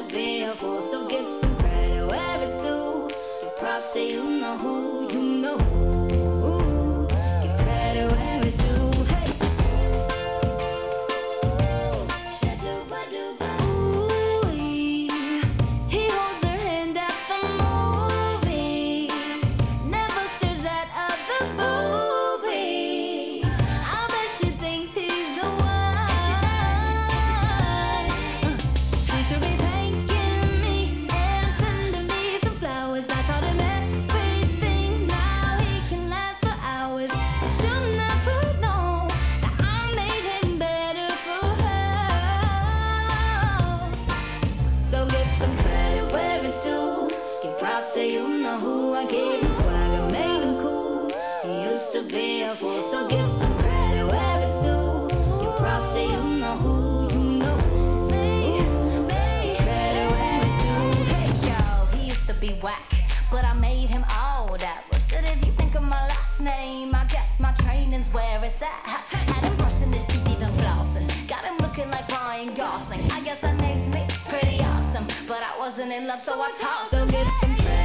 be a fool, so give some credit where it's due. Give props to you know who, you know who. Give credit where it's due. Hey. Ooh, he holds her hand at the movies, never stares at other boobies. I bet she thinks he's the one. She should be thanking me and sending me some flowers. I taught him everything, now he can last for hours. She'll never know that I made him better for her. So give some credit where it's due. Give props to you know who. I gave him swag, I made him cool. He used to be a fool, so give some credit where it's due. Give props to you know who, you know who. Give credit where it's due. Hey. Yo, he used to be whack, but I made him all that. Well, shit, if you think of my last name, I guess my training's where it's at. Had him brushing his teeth, even flossing. Got him looking like Ryan Gosling. I guess that makes me pretty awesome, but I wasn't in love, so I tossed So him. give some credit